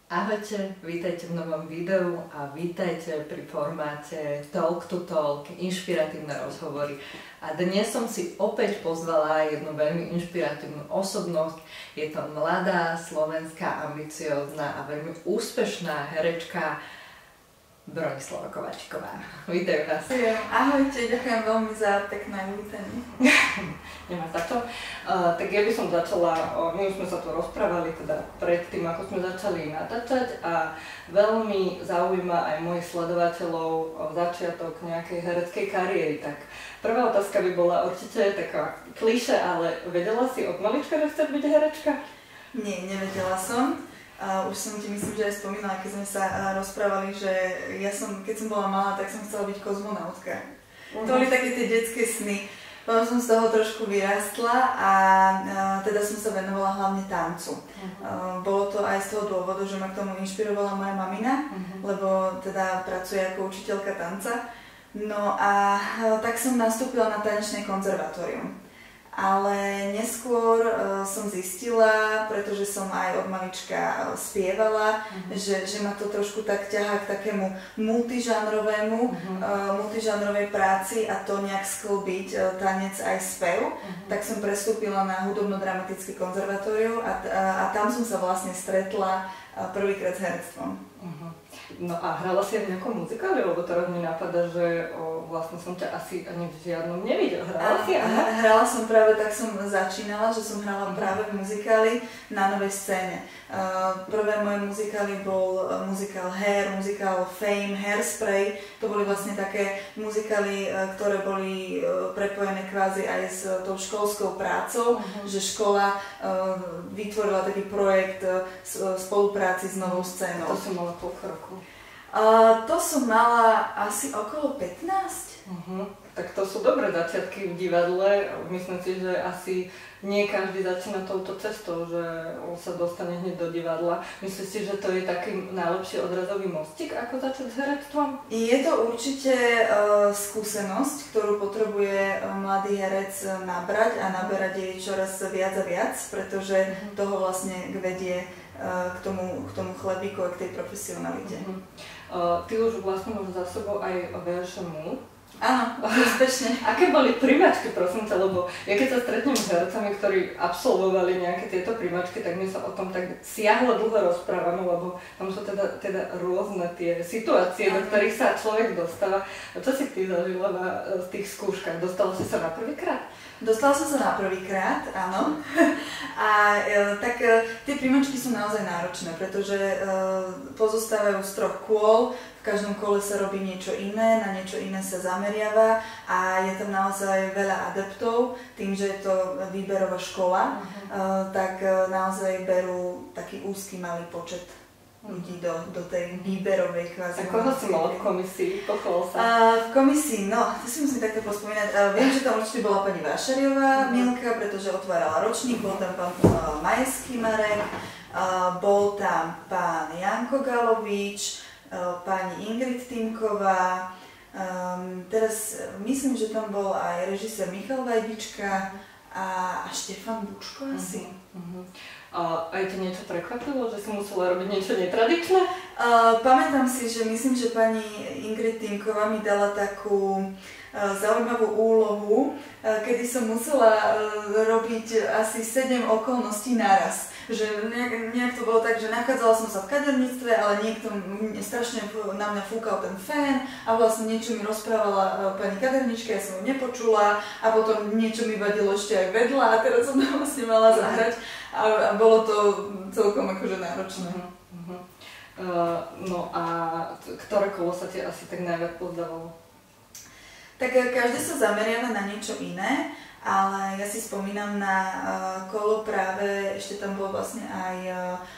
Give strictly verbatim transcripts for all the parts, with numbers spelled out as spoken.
Ahojte, vítajte v novom videu a vítajte pri formáte Talk to Talk, inšpiratívne rozhovory. A dnes som si opäť pozvala jednu veľmi inšpiratívnu osobnosť. Je to mladá, slovenská, ambiciózna a veľmi úspešná herečka Bronislava Kovačiková. Vítajú nás. Ahojte, ďakujem veľmi za pekné vítanie. Nemá za to. Uh, tak ja by som začala, uh, my už sme sa tu rozprávali teda predtým, ako sme začali natáčať a veľmi zaujíma aj mojich sledovateľov uh, začiatok nejakej hereckej kariéry. Tak prvá otázka by bola určite taká klišé, ale vedela si od malička, že chceš byť herečka? Nie, nevedela som. Uh, už som ti myslím, že aj spomínala, keď sme sa uh, rozprávali, že ja som, keď som bola malá, tak som chcela byť kozmonautka. Uh-huh. To boli také tie detské sny. Potom som z toho trošku vyrastla a uh, teda som sa venovala hlavne tancu. Uh-huh. Uh, bolo to aj z toho dôvodu, že ma k tomu inšpirovala moja mamina, uh-huh. lebo teda pracuje ako učiteľka tanca. No a uh, tak som nastúpila na tanečné konzervatórium. Ale neskôr uh, som zistila, pretože som aj od malička spievala, uh-huh. že, že ma to trošku tak ťahá k takému multižánrovému, uh-huh. uh, multižánrovej práci a to nejak sklbiť uh, tanec aj spev. Uh-huh. Tak som prestúpila na hudobno-dramatické konzervatórium a, a, a tam som sa vlastne stretla uh, prvýkrát s herectvom. Uh-huh. No a hrala si aj v nejakom muzikáli, lebo teraz mi napadá, že o, vlastne som ťa asi ani v žiadnom nevidela. Hrala si? Aha. Hrala som práve, tak som začínala, že som hrala práve v muzikáli na Novej scéne. Uh, prvé moje muzikály bol uh, muzikál Hair, muzikál Fame, Hairspray. To boli vlastne také muzikály, uh, ktoré boli uh, prepojené kvázi aj s uh, tou školskou prácou, uh-huh. že škola uh, vytvorila taký projekt uh, s, uh, spolupráci s Novou scénou. To som mala koľko rokov? Uh, to som mala asi okolo pätnásť. Uh-huh. Tak to sú dobré začiatky v divadle. Myslím si, že asi nie každý začína touto cestou, že sa dostane hneď do divadla. Myslíš si, že to je taký najlepší odrazový mostík, ako začať s herectvom? Je to určite uh, skúsenosť, ktorú potrebuje uh, mladý herec nabrať a naberať jej čoraz viac a viac, pretože uh-huh. toho vlastne vedie uh, k tomu, k tomu chlebíku a k tej profesionalite. Uh-huh. Uh, ty už vlastne máš za sebou aj vé š em u. Áno, úspešne. Aké boli primačky, prosím ťa, lebo ja keď sa stretnem s hercami, ktorí absolvovali nejaké tieto primačky, tak my sa o tom tak siahlo dlho rozprávame, lebo tam sú teda, teda rôzne tie situácie, do ktorých sa človek dostáva. A čo si ty zažila na tých skúškach? Dostala si sa na prvýkrát? Dostala som sa na prvýkrát, áno. A e, tak e, tie primačky sú naozaj náročné, pretože e, pozostávajú z troch kôl, v každom kole sa robí niečo iné, na niečo iné sa zameriava a je tam naozaj veľa adeptov, tým, že je to výberová škola, uh-huh. e, tak e, naozaj berú taký úzky malý počet ľudí do, do tej výberovej kvázi. A koho si mala v komisii? Pochol sa? Uh, v komisii, no, to si musím takto pospomínať. Uh, viem, že tam určite bola pani Vášariová, uh-huh. Milka, pretože otvárala ročník, bol tam pán uh, Majský Marek, uh, bol tam pán Janko Galovič, uh, pani Ingrid Týmková, um, teraz uh, myslím, že tam bol aj režisér Michal Vajdička a, a Štefan Bučko asi. Uh-huh. Uh-huh. A aj to niečo prekvapilo, že si musela robiť niečo netradičné? Uh, pamätám si, že myslím, že pani Ingrid Týmková mi dala takú uh, zaujímavú úlohu, uh, kedy som musela uh, robiť asi sedem okolností naraz. Že nejak, nejak to bolo tak, že nachádzala som sa v kaderníctve, ale niekto strašne na mňa fúkal ten fén a vlastne niečo mi rozprávala uh, pani kadernička, ja som ho nepočula a potom niečo mi vadilo ešte aj vedľa a teraz som tam vlastne mala zahrať. A, a bolo to celkom akože náročné. Uh-huh. Uh, no a ktoré kolo sa ti asi tak najviac pozdávalo? Tak každé sa zameriava na niečo iné, ale ja si spomínam na uh, kolo práve, ešte tam bol vlastne aj uh,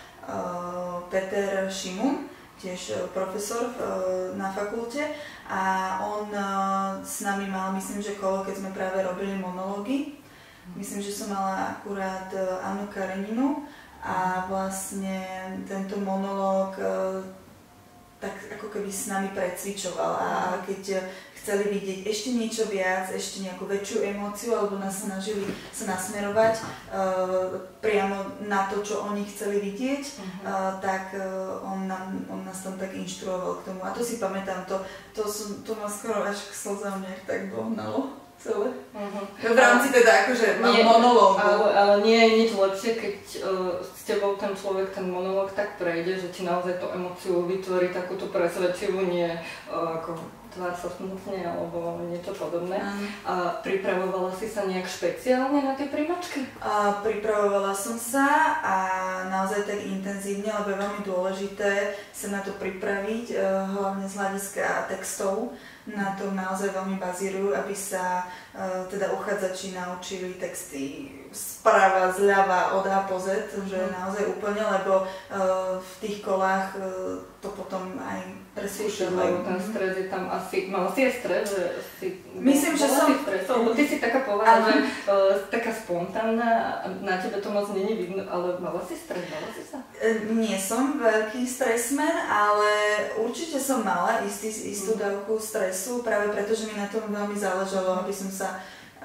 uh, Peter Šimun, tiež uh, profesor uh, na fakulte a on uh, s nami mal, myslím, že kolo, keď sme práve robili monológy. Myslím, že som mala akurát Annu Kareninu a vlastne tento monológ tak ako keby s nami precvičoval a, a keď chceli vidieť ešte niečo viac, ešte nejakú väčšiu emóciu, alebo nás snažili sa nasmerovať uh, priamo na to, čo oni chceli vidieť, uh-huh. uh, tak uh, on, nám, on nás tam tak inštruoval k tomu. A to si pamätám, to, to, som, to ma skoro až k slzám nejak tak dohnalo celé. Uh-huh. V rámci teda akože nie, monológu. Ale, ale nie je nič lepšie, keď uh, s tebou ten človek ten monológ tak prejde, že ti naozaj tú emóciu vytvorí takúto presvedčivú, nie uh, ako tvár sa smutne alebo niečo podobné. Mm. A pripravovala si sa nejak špeciálne na tie príjmačky? A pripravovala som sa a naozaj tak intenzívne, lebo je veľmi dôležité sa na to pripraviť, hlavne z hľadiska textov. Na tom naozaj veľmi bazírujú, aby sa uh, teda uchádzači naučili texty sprava, zľava, od A po Z, že naozaj úplne, lebo uh, v tých kolách uh, to potom aj presúšajú. Ten stres je tam asi, mal si je stres, že si... Myslím, že som... Stres, lebo ty si taká povaha, že uh, taká spontánna, na tebe to moc není vidno, ale mala si stres, mala si sa? Nie som veľký stresman, ale určite som mala istý, istú dávku stresu, práve preto, že mi na tom veľmi záležalo, aby som sa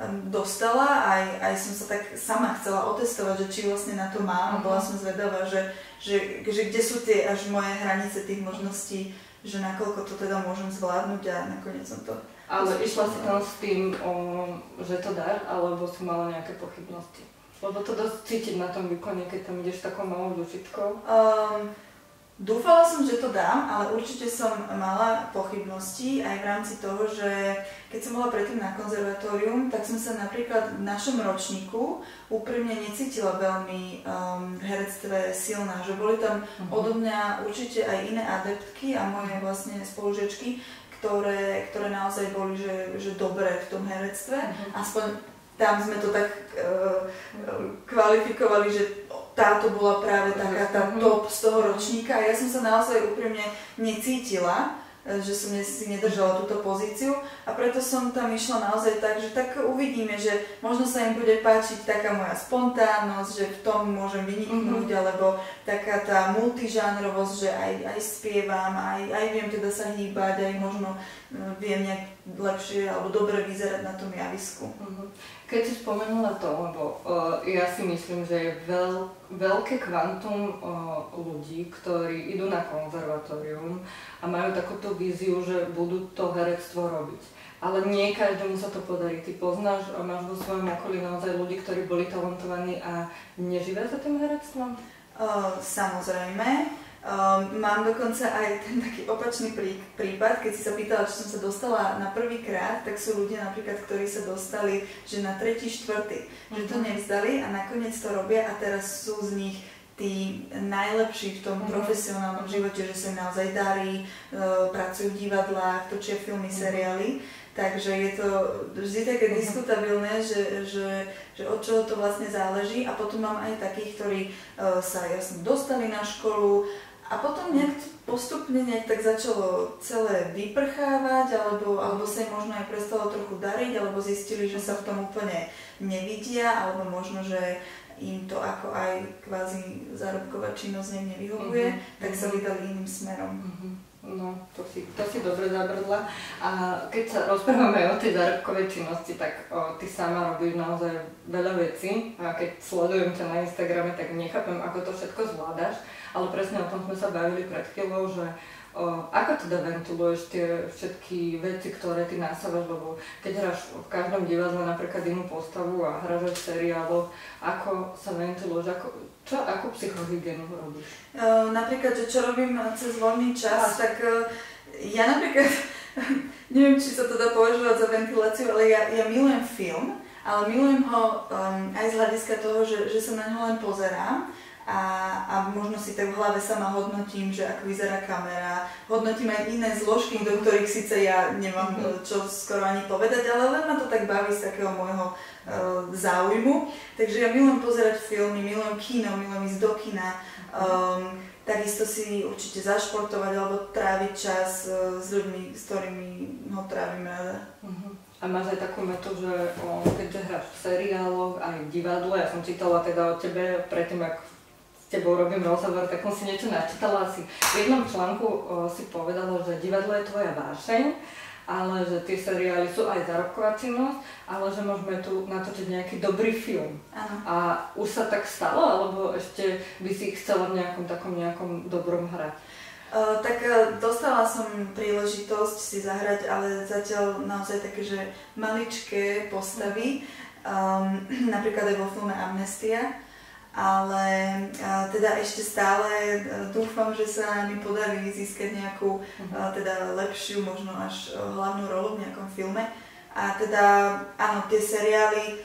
dostala, aj, aj som sa tak sama chcela otestovať, že či vlastne na to mám, a bola som zvedavá, že, že, že kde sú tie až moje hranice tých možností, že nakoľko to teda môžem zvládnuť a nakoniec som to... Ale išla si tam s tým, o, že to dá, alebo si mala nejaké pochybnosti? Lebo to dosť cítiť na tom výkone, keď tam ideš takou malou dušitkou. Um, Dúfala som, že to dám, ale určite som mala pochybnosti aj v rámci toho, že keď som bola predtým na konzervatórium, tak som sa napríklad v našom ročníku úprimne necítila veľmi um, v herectve silná, že boli tam odo mňa určite aj iné adeptky a moje vlastne spolužiačky, ktoré, ktoré naozaj boli že, že dobré v tom herectve, uh-huh. aspoň tam sme to tak uh, kvalifikovali, že táto bola práve taká tá top z toho ročníka a ja som sa naozaj úprimne necítila, že som si nedržala túto pozíciu a preto som tam išla naozaj tak, že tak uvidíme, že možno sa im bude páčiť taká moja spontánnosť, že v tom môžem vyniknúť, mm-hmm. alebo taká tá multižánrovosť, že aj, aj spievam, aj, aj viem teda sa hýbať, aj možno viem nejak lepšie alebo dobre vyzerať na tom javisku. Mm-hmm. Keď si spomenula to, lebo uh, ja si myslím, že je veľ, veľké kvantum uh, ľudí, ktorí idú na konzervatórium a majú takúto víziu, že budú to herectvo robiť. Ale nie každému sa to podarí. Ty poznáš a máš vo svojom okolí naozaj ľudí, ktorí boli talentovaní a neživia sa tým herectvom? Uh, samozrejme. Um, mám dokonca aj ten taký opačný prí, prípad, keď si sa pýtala, či som sa dostala na prvýkrát, tak sú ľudia napríklad, ktorí sa dostali, že na tretí, štvrtý, mm-hmm. že to nevzdali a nakoniec to robia a teraz sú z nich tí najlepší v tom mm-hmm. profesionálnom živote, že sa im naozaj darí, uh, pracujú v divadlách, točia filmy, mm-hmm. seriály. Takže je to vždy také uh-huh. diskutabilné, že, že, že od čoho to vlastne záleží a potom mám aj takých, ktorí uh, sa jasne dostali na školu a potom nejak postupne nejak tak začalo celé vyprchávať alebo, alebo sa im možno aj prestalo trochu dariť alebo zistili, že sa v tom úplne nevidia alebo možno, že im to ako aj kvázi zárobková činnosť nevyhovuje, uh-huh. tak sa vydali iným smerom. Uh-huh. No, to si, to si dobre zabrdla. A keď sa rozprávame o tej zárobkovej činnosti, tak o, ty sama robíš naozaj veľa vecí a keď sledujem ťa na Instagrame, tak nechápem, ako to všetko zvládaš, ale presne o tom sme sa bavili pred chvíľou, že o, ako teda ventiluješ tie všetky veci, ktoré ty nasávaš, lebo keď hráš v každom divadle napríklad inú postavu a hráš v seriáloch, ako sa ventiluješ, ako, čo, akú psychohygienu robíš? Uh, napríklad, že čo robím cez voľný čas, a. tak uh, ja napríklad, neviem, či sa to dá považovať za ventiláciu, ale ja, ja milujem film, ale milujem ho um, aj z hľadiska toho, že, že sa na ňo len pozerám. A, a možno si tak v hlave sama hodnotím, že ako vyzerá kamera, hodnotím aj iné zložky, do ktorých síce ja nemám mm-hmm. čo skoro ani povedať, ale len ma to tak baví z takého môjho uh, záujmu. Takže ja milujem pozerať filmy, milujem kino, milujem ísť do kina, um, takisto si určite zašportovať alebo tráviť čas uh, s ľuďmi, s ktorými ho trávim rada. Mm-hmm. A máš aj takú metu, že o, keďže hráš v seriáloch, aj v divadle, ja som čítala teda o tebe predtým, ak s tebou robím rozhovor, tak som si niečo načítala asi. V jednom článku o, si povedala, že divadlo je tvoja vášeň, ale že tie seriály sú aj zárobková činnosť, ale že môžeme tu natočiť nejaký dobrý film. Áno. A už sa tak stalo, alebo ešte by si chcela v nejakom takom nejakom dobrom hrať? Uh, tak uh, dostala som príležitosť si zahrať, ale zatiaľ naozaj také, že maličké postavy, um, napríklad aj vo filme Amnestia. Ale uh, teda ešte stále uh, dúfam, že sa mi podarí získať nejakú uh, teda lepšiu, možno až uh, hlavnú rolu v nejakom filme. A teda áno, tie seriály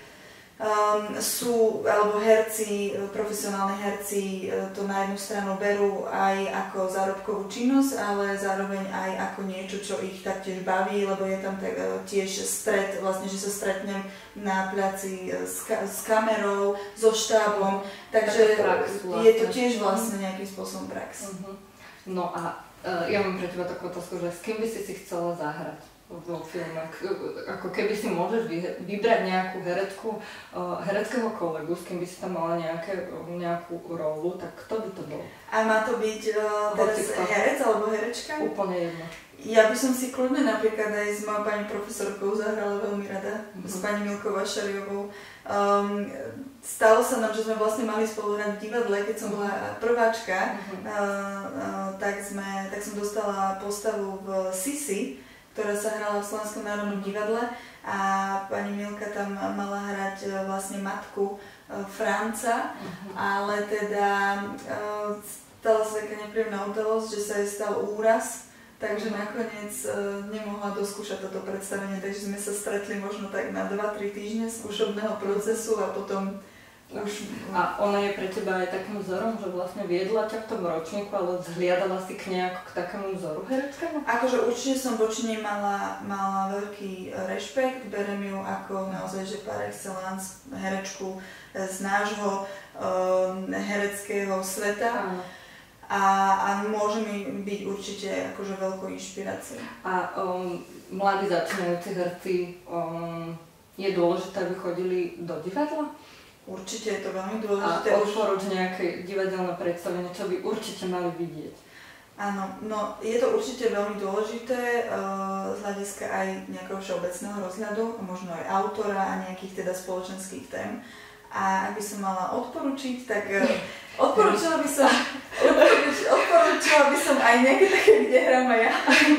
um, sú, alebo herci, profesionálni herci uh, to na jednu stranu berú aj ako zárobkovú činnosť, ale zároveň aj ako niečo, čo ich taktiež baví, lebo je tam tak, uh, tiež stret, vlastne, že sa stretnem na placi uh, s, ka- s kamerou, so štábom, takže prax, vlastne. Je to tiež vlastne nejakým spôsobom prax. Uh-huh. No a uh, ja mám pre teba takú otázku, že s kým by si si chcela zahrať vo filme? Ako keby si môžeš vybrať nejakú herecku, uh, hereckého kolegu, s kým by si tam mala nejaké, nejakú rolu, tak kto by to bol? A má to byť uh, teraz herec alebo herečka? Úplne jedno. Ja by som si kľudne napríklad aj s mojou pani profesorkou zahrala veľmi rada, mm-hmm. s pani Milkou Vašariovou. Um, stalo sa nám, že sme vlastne mali spolu hrať v divadle, keď som bola prváčka, mm-hmm. uh, uh, tak, sme, tak som dostala postavu v Sisi, ktorá sa hrala v Slovenskom národnom divadle a pani Milka tam mala hrať uh, vlastne matku uh, Franca, mm-hmm. ale teda uh, stala sa taká nepríjemná udalosť, že sa jej stal úraz. Takže nakoniec uh, nemohla doskúšať toto predstavenie, takže sme sa stretli možno tak na dva tri týždne skúšobného procesu a potom už... A ona je pre teba aj takým vzorom, že vlastne viedla ťa v tom ročníku, ale zhliadala si k nejako k takému vzoru hereckému? Akože určite som voči nej mala, mala veľký rešpekt, berem ju ako naozaj, že par excellence herečku z nášho um, hereckého sveta. Áno. A, a môže mi byť určite akože veľkou inšpiráciou. A um, mladí začínajúci herci, um, je dôležité, aby chodili do divadla? Určite je to veľmi dôležité. A odporúč nejaké divadelné predstavenie, čo by určite mali vidieť? Áno, no je to určite veľmi dôležité uh, z hľadiska aj nejakého všeobecného rozhľadu, možno aj autora a nejakých teda spoločenských tém. A ak by som mala odporučiť, tak uh, odporúčala by som odporuč, odporúčala by som aj nejaké také, kde hrám aj ja.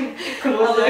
Ale,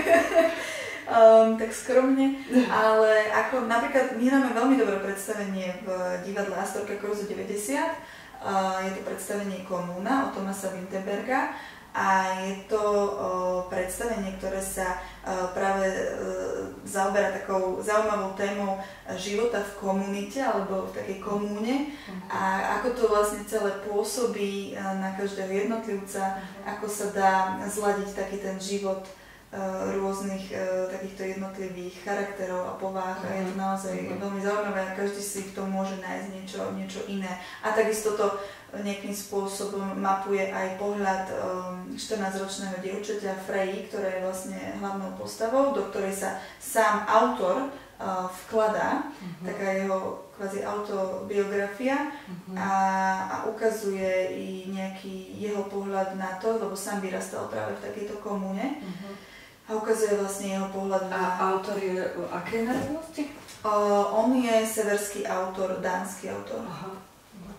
um, tak skromne, ale ako napríklad my hráme veľmi dobré predstavenie v divadle Astorka Korzo deväťdesiat. Uh, je to predstavenie Komúna od Thomasa Vinterberga. A je to o, predstavenie, ktoré sa o, práve o, zaoberá takou zaujímavou témou života v komunite alebo v takej komúne a ako to vlastne celé pôsobí na každého jednotlivca, ako sa dá zladiť taký ten život o, rôznych o, takýchto jednotlivých charakterov a pováh a je to naozaj veľmi zaujímavé a každý si v tom môže nájsť niečo, niečo iné. A takisto to nejakým spôsobom mapuje aj pohľad um, štrnásťročného dievčaťa Freji, ktorá je vlastne hlavnou postavou, do ktorej sa sám autor uh, vkladá, uh-huh. taká jeho kvázi autobiografia uh-huh. a, a ukazuje i nejaký jeho pohľad na to, lebo sám vyrastal práve v takejto komúne uh-huh. a ukazuje vlastne jeho pohľad na... A autor je akej národnosti? Uh, on je severský autor, dánsky autor. Aha.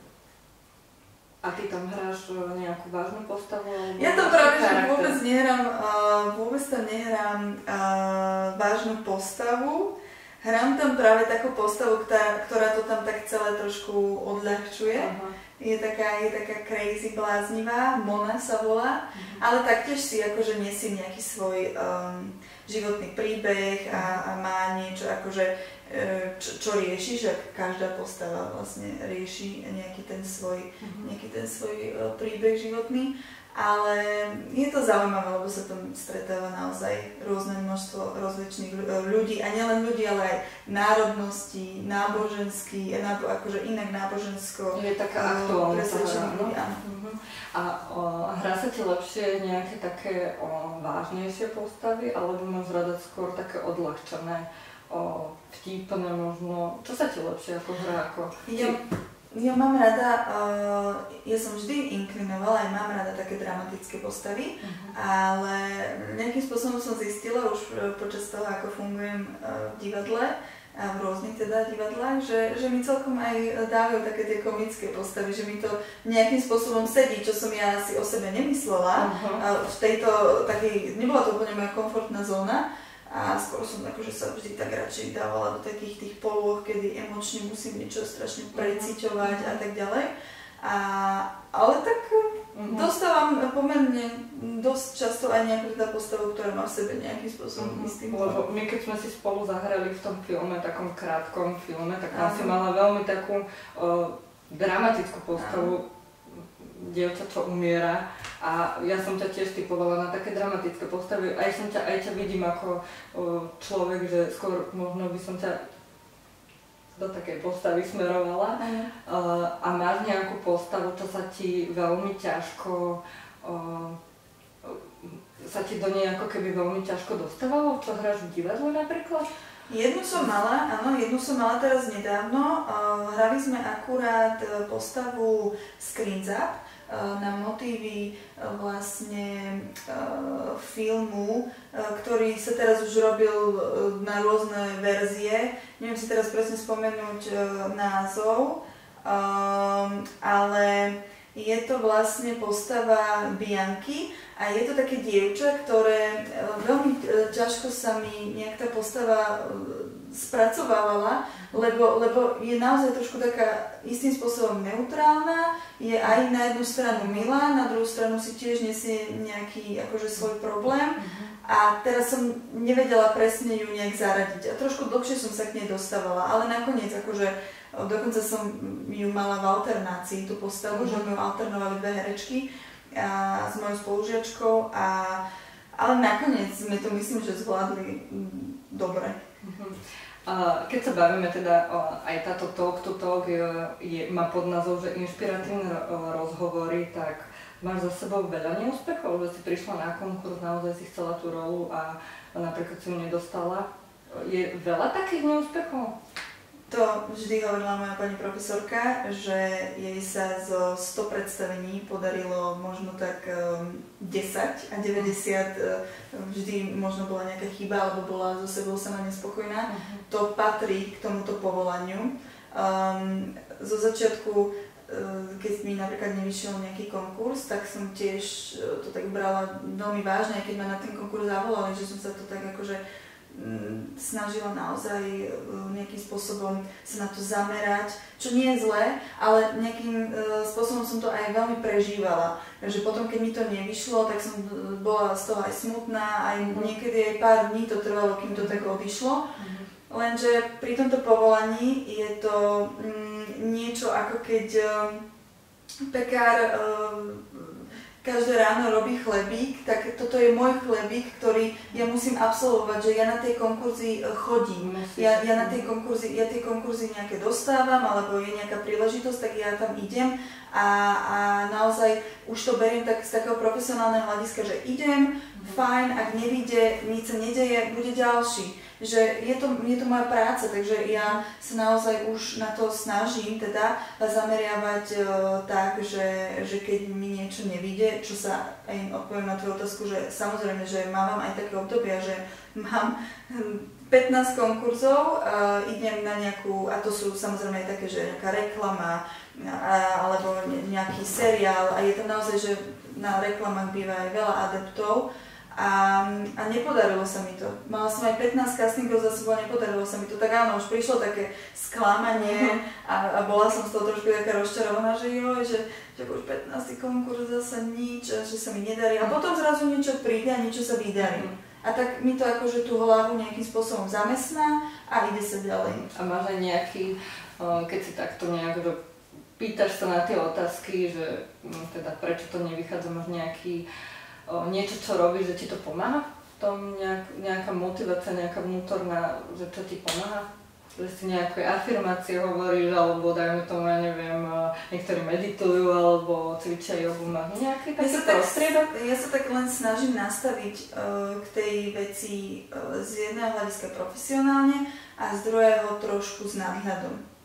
A ty tam hráš nejakú vážnu postavu? Ja tam práve že vôbec nehrám, uh, vôbec tam nehrám uh, vážnu postavu. Hrám tam práve takú postavu, ktorá, ktorá to tam tak celé trošku odľahčuje. Uh-huh. Je taká, je taká crazy, bláznivá, Mona sa volá, uh-huh. ale taktiež si akože nesie nejaký svoj um, životný príbeh a, a má niečo akože Čo, čo rieši, že každá postava vlastne rieši nejaký ten svoj, uh-huh. nejaký ten svoj príbeh životný, ale je to zaujímavé, lebo sa tam stretáva naozaj rôzne množstvo rozličných ľudí a nielen ľudí, ale aj národností, náboženský, akože inak nábožensko. Je taká aktuálna presvedčených ľudí, áno. Uh-huh. A o, hrá sa ti lepšie nejaké také o, vážnejšie postavy, alebo máš rada skôr také odľahčené? O, vtipné možno. Čo sa ti lepšie ako hra? Ako... Ja, Ja mám rada, uh, ja som vždy inklinovala, aj mám rada také dramatické postavy, uh-huh. ale nejakým spôsobom som zistila už počas toho, ako fungujem uh, v divadle, a v rôznych teda divadlách, že, že mi celkom aj dávajú také tie komické postavy, že mi to nejakým spôsobom sedí, čo som ja si o sebe nemyslela. Uh-huh. V tejto takej, nebola to úplne moja komfortná zóna, a skôr som akože sa vždy tak radšej dávala do takých tých polôch, kedy emočne musím niečo strašne preciťovať a tak ďalej. A, ale tak mm-hmm. dostávam pomerne dosť často aj nejakú teda postavu, ktorá má v sebe nejakým spôsobom mm-hmm. istým. Lebo my keď sme si spolu zahrali v tom filme, takom krátkom filme, tak tam si mala veľmi takú uh, dramatickú postavu. Aha. Dievča, čo umiera, a ja som ťa tiež typovala na také dramatické postavy, aj som ťa, aj ťa vidím ako o, človek, že skôr možno by som ťa do takej postavy smerovala. Uh, a máš nejakú postavu, čo sa ti veľmi ťažko o, sa ti do nej ako keby veľmi ťažko dostávalo, čo hráš v divadle napríklad? Jednu som mala, áno, jednu som mala teraz nedávno. Uh, hrali sme akurát postavu Skrinzap uh, na motívy uh, vlastne uh, filmu, uh, ktorý sa teraz už robil uh, na rôzne verzie. Neviem si teraz presne spomenúť uh, názov, uh, ale je to vlastne postava Bianky. A je to také dievča, ktoré veľmi ťažko sa mi nejak tá postava spracovávala, lebo, lebo je naozaj trošku taká istým spôsobom neutrálna, je aj na jednu stranu milá, na druhú stranu si tiež nesie nejaký akože svoj problém. A teraz som nevedela presne ju nejak zaradiť a trošku dlhšie som sa k nej dostávala, ale nakoniec akože dokonca som ju mala v alternácii, tú postavu, mm-hmm. že mi ju alternovali dve herečky a s mojou spolužiačkou, a, ale nakoniec sme to myslím, že zvládli dobre. Uh-huh. Uh, keď sa bavíme teda, uh, aj táto Talk to Talk je, je, má pod názov, že inšpiratívne uh, rozhovory, tak máš za sebou veľa neúspechov, že si prišla na konkurs, naozaj si chcela tú rolu a, a napríklad si ju nedostala. Je veľa takých neúspechov? To vždy hovorila moja pani profesorka, že jej sa zo sto predstavení podarilo možno tak um, desať a deväťdesiat um, vždy možno bola nejaká chyba alebo bola so sebou sama nespokojná. Uh-huh. To patrí k tomuto povolaniu. Um, zo začiatku, um, keď mi napríklad nevyšiel nejaký konkurs, tak som tiež uh, to tak brala veľmi vážne, aj keď ma na ten konkurs zavolali, že som sa to tak akože snažila naozaj nejakým spôsobom sa na to zamerať, čo nie je zlé, ale nejakým spôsobom som to aj veľmi prežívala. Takže potom, keď mi to nevyšlo, tak som bola z toho aj smutná, aj niekedy aj pár dní to trvalo, kým to tak odišlo. Lenže pri tomto povolaní je to niečo ako keď pekár každé ráno robí chlebík, tak toto je môj chlebík, ktorý ja musím absolvovať, že ja na tie konkurzy chodím. Ja, ja na tie konkurzy, ja tie konkurzy nejaké dostávam, alebo je nejaká príležitosť, tak ja tam idem a, a naozaj už to beriem tak z takého profesionálneho hľadiska, že idem, fajn, ak nevíde, nič sa nedeje, bude ďalší. Že je to, je to moja práca, takže ja sa naozaj už na to snažím teda zameriavať uh, tak, že, že keď mi niečo nevíde, čo sa aj odpoviem na tvoju otázku, že samozrejme, že mám aj také obdobia, že mám pätnásť konkurzov, uh, idem na nejakú, a to sú samozrejme aj také, že nejaká reklama a, alebo nejaký seriál, a je tam naozaj, že na reklamách býva aj veľa adeptov. A, a nepodarilo sa mi to. Mala som aj pätnásť castingov za sebou a nepodarilo sa mi to. Tak áno, už prišlo také sklamanie a, a bola som z toho trošku taká rozčarovaná, že joj, že, že už pätnásty konkurs zase nič, a že sa mi nedarí. A potom zrazu niečo príde a niečo sa vydarí. A tak mi to akože tú hlavu nejakým spôsobom zamestná a ide sa ďalej. A máš aj nejaký, keď si takto nejak, že pýtaš sa na tie otázky, že teda prečo to nevychádza, máš nejaký O, niečo, čo robíš, že ti to pomáha? V tom nejak, nejaká motivácia, nejaká vnútorná, že čo ti pomáha? Že si nejaké afirmácie hovoríš, alebo dajme tomu, ja neviem, niektorí meditujú, alebo cvičia jogu, máš nejaký taký ja prostriedok? Ja sa tak len snažím nastaviť uh, k tej veci uh, z jedného hľadiska profesionálne a z druhého trošku s nadhľadom.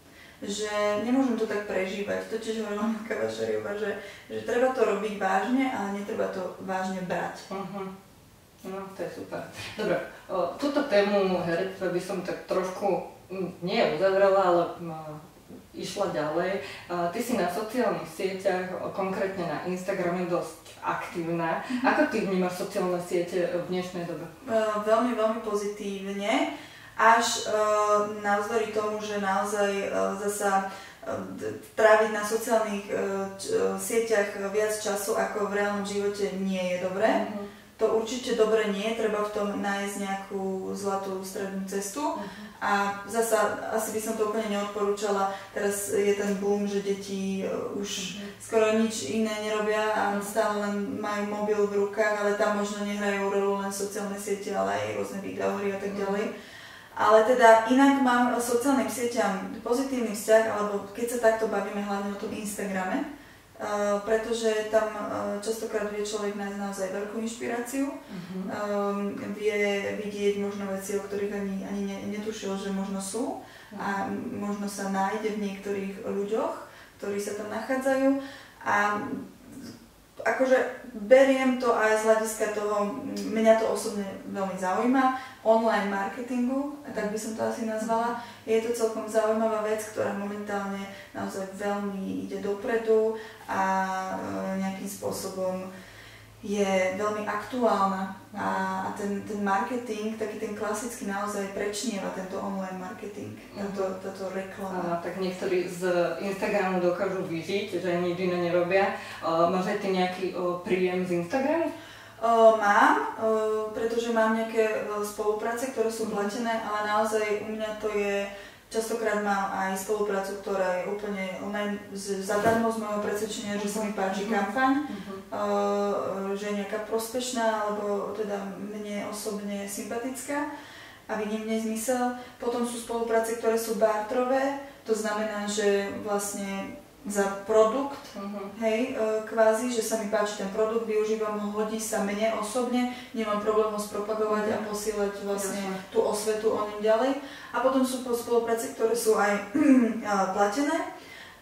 že nemôžem to tak prežívať. To tiež hovorila Matka Vašariová, že, že treba to robiť vážne, ale netreba to vážne brať. Uh-huh. No, to je super. Dobre, o, túto tému herectva by som tak trošku, nie uzavrela, ale no, išla ďalej. O, ty si na sociálnych sieťach, o, konkrétne na Instagrame, dosť aktívna. Uh-huh. Ako ty vnímaš sociálne siete v dnešnej dobe? Uh, veľmi, veľmi pozitívne. Až uh, navzdory tomu, že naozaj uh, zasa uh, tráviť na sociálnych uh, č- uh, sieťach viac času ako v reálnom živote nie je dobré. Uh-huh. To určite dobre nie, treba v tom nájsť nejakú zlatú strednú cestu. Uh-huh. A zasa asi by som to úplne neodporúčala. Teraz je ten boom, že deti uh, už uh-huh. skoro nič iné nerobia a stále len majú mobil v rukách, ale tam možno nehrajú rolu len sociálne siete, ale aj rôzne videohry a tak ďalej. Uh-huh. Ale teda inak mám sociálnym sieťam pozitívny vzťah, alebo keď sa takto bavíme hlavne o tom Instagrame, uh, pretože tam uh, častokrát vie človek nájsť naozaj veľkú inšpiráciu, uh-huh. um, vie vidieť možno veci, o ktorých ani, ani ne, netušil, že možno sú uh-huh. a možno sa nájde v niektorých ľuďoch, ktorí sa tam nachádzajú. A akože beriem to aj z hľadiska toho, mňa to osobne veľmi zaujíma, online marketingu, tak by som to asi nazvala. Je to celkom zaujímavá vec, ktorá momentálne naozaj veľmi ide dopredu a nejakým spôsobom je veľmi aktuálna. A, a ten, ten marketing, taký ten klasický, naozaj prečnieva tento online marketing, táto, táto reklama. A, tak niektorí z Instagramu dokážu vyžiť, že nič iné nerobia. Uh, máš aj ty nejaký uh, príjem z Instagramu? Uh, mám, uh, pretože mám nejaké uh, spolupráce, ktoré sú platené, ale naozaj u mňa to je, častokrát mám aj spoluprácu, ktorá je úplne len zadarmo z môjho presvedčenia, že sa mi páči kampaň, uh-huh. uh, že je nejaká prospešná, alebo teda mne osobne sympatická a vidím v nej zmysel. Potom sú spolupráce, ktoré sú bartrové, to znamená, že vlastne za produkt, uh-huh. hej, kvázi, že sa mi páči ten produkt, využívam ho, hodí sa mne osobne, nemám problém ho spropagovať uh-huh. a posielať vlastne uh-huh. tú osvetu o ňom ďalej. A potom sú spolupráce, ktoré sú aj platené,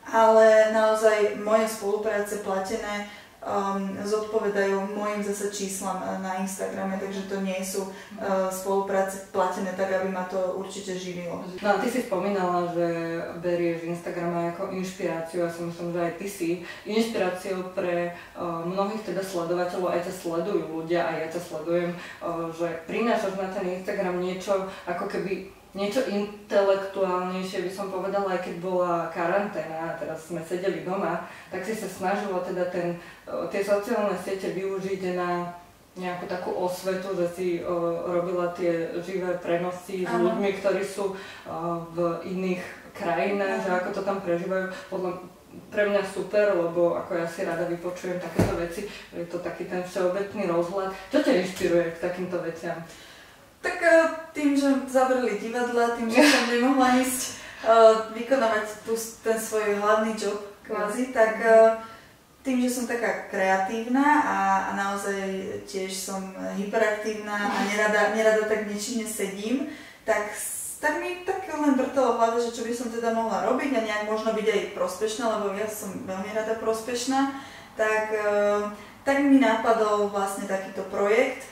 ale naozaj moje spolupráce platené um, zodpovedajú mojim zase číslam na Instagrame, takže to nie sú uh, spolupráce platené tak, aby ma to určite živilo. No ty si spomínala, že berieš Instagram ako inšpiráciu, ja si myslím, že aj ty si inšpiráciou pre uh, mnohých teda sledovateľov, aj ťa sledujú ľudia, aj ja ťa sledujem, uh, že prinášaš na ten Instagram niečo ako keby niečo intelektuálnejšie, by som povedala, aj keď bola karanténa, teraz sme sedeli doma, tak si sa snažila teda ten, tie sociálne siete využiť na nejakú takú osvetu, že si o, robila tie živé prenosy s ľuďmi, ktorí sú o, v iných krajinách, že ako to tam prežívajú. Podľa, pre mňa super, lebo ako ja si rada vypočujem takéto veci, je to taký ten všeobecný rozhľad. Čo ťa inšpiruje k takýmto veciam? Tak tým, že zavreli divadla, tým, že som nemohla ísť uh, vykonávať tu, ten svoj hlavný job kvázi, tak uh, tým, že som taká kreatívna a, a naozaj tiež som hyperaktívna a nerada, nerada tak nečine sedím, tak, tak mi tak len vrtalo v hlave, že čo by som teda mohla robiť a nejak možno byť aj prospešná, lebo ja som veľmi rada prospešná, tak, uh, tak mi napadol vlastne takýto projekt.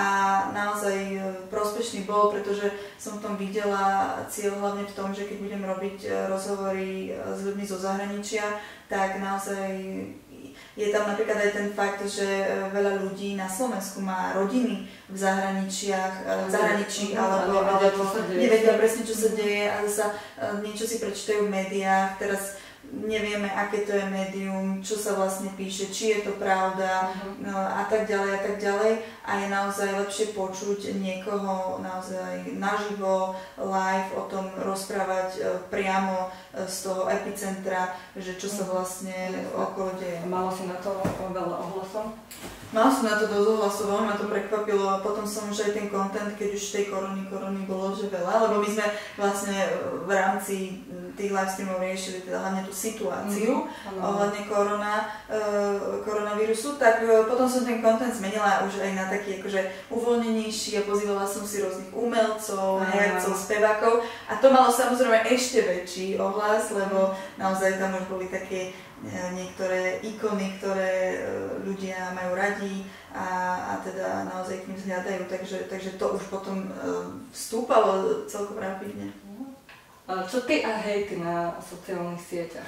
A naozaj prospešný bol, pretože som v tom videla cieľ hlavne v tom, že keď budem robiť rozhovory s ľuďmi zo zahraničia, tak naozaj je tam napríklad aj ten fakt, že veľa ľudí na Slovensku má rodiny v zahraničiach, v zahraničí, alebo, alebo nevedia presne, čo sa deje a zasa niečo si prečítajú v médiách. Teraz nevieme, aké to je médium, čo sa vlastne píše, či je to pravda uh-huh. no, a tak ďalej a tak ďalej. A je naozaj lepšie počuť niekoho naozaj naživo, live, o tom rozprávať priamo z toho epicentra, že čo sa vlastne uh-huh. okolo deje. Mala si na to veľa ohlasov? Mala som na to dosť ohlasov, veľmi ma to prekvapilo a potom som už aj ten content, keď už tej korony, korony bolo že veľa, lebo my sme vlastne v rámci tých live streamov riešili teda hlavne tú situáciu mm-hmm. ohľadne korona, uh, koronavírusu, tak uh, potom som ten content zmenila už aj na taký akože uvoľnenejší a pozývala som si rôznych umelcov, hercov, spevákov a to malo samozrejme ešte väčší ohlas, lebo naozaj tam už boli také niektoré ikony, ktoré ľudia majú radi a, a teda naozaj k nim zhľadajú, takže, takže to už potom vstúpalo celkom rapidne. Čo ty a hejty na sociálnych sieťach?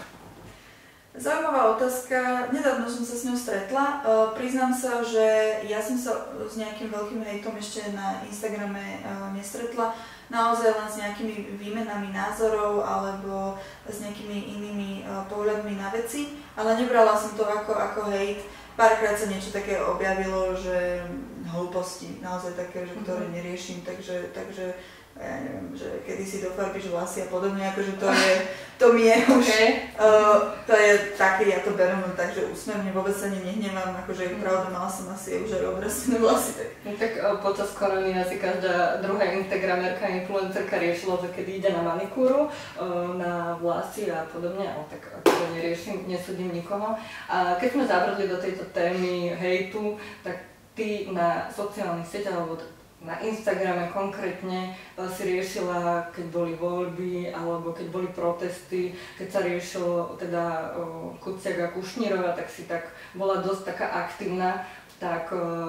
Zaujímavá otázka, nedávno som sa s ňou stretla. Priznám sa, že ja som sa s nejakým veľkým hejtom ešte na Instagrame nestretla. Naozaj len s nejakými výmenami názorov alebo s nejakými inými pohľadmi na veci, ale nebrala som to ako, ako hejt. Párkrát sa niečo také objavilo, že hlúposti, naozaj také, že, ktoré neriešim, takže, takže ja neviem, že kedy si dofarbíš vlasy a podobne, akože to je, to mi je už, okay. uh, to je také, ja to berem len tak, že úsmevne, vôbec sa ani nehnevám, akože je pravda, mala som asi už aj obrastené vlasy. Tak, no, tak uh, počas korony asi každá druhá instagramerka, influencerka riešila, že kedy ide na manikúru, uh, na vlasy a podobne, ale tak akože neriešim, nesúdim nikoho. A keď sme zabrdli do tejto témy hejtu, tak ty na sociálnych sieťach, alebo na Instagrame konkrétne si riešila, keď boli voľby alebo keď boli protesty, keď sa riešilo teda Kuciak a Kušnírova, tak si tak bola dosť taká aktívna. Tak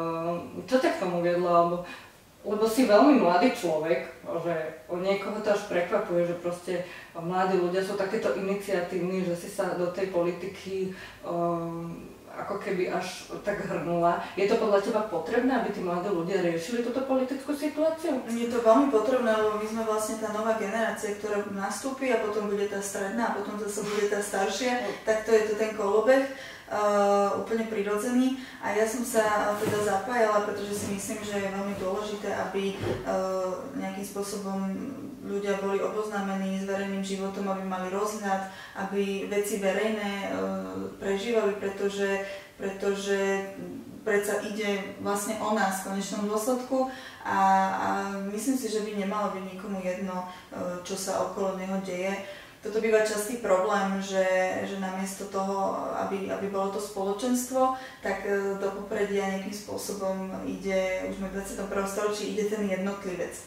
čo ťa k tomu viedlo? Lebo, lebo si veľmi mladý človek, že od niekoho to až prekvapuje, že proste mladí ľudia sú takéto iniciatívni, že si sa do tej politiky um, ako keby až tak hrnula. Je to podľa teba potrebné, aby tí mladí ľudia riešili túto politickú situáciu? Je to veľmi potrebné, lebo my sme vlastne tá nová generácia, ktorá nastúpi a potom bude tá stredná a potom zase bude tá staršia, tak to je to ten kolobeh. Uh, úplne prirodzený a ja som sa teda zapájala, pretože si myslím, že je veľmi dôležité, aby uh, nejakým spôsobom ľudia boli oboznámení s verejným životom, aby mali rozhľad, aby veci verejné uh, prežívali, pretože, pretože predsa ide vlastne o nás v konečnom dôsledku a, a myslím si, že by nemalo byť nikomu jedno, uh, čo sa okolo neho deje. Toto býva častý problém, že, že namiesto toho, aby, aby bolo to spoločenstvo, tak do popredia nejakým spôsobom ide, už sme v dvadsiatom prvom storočí, ide ten jednotlivec.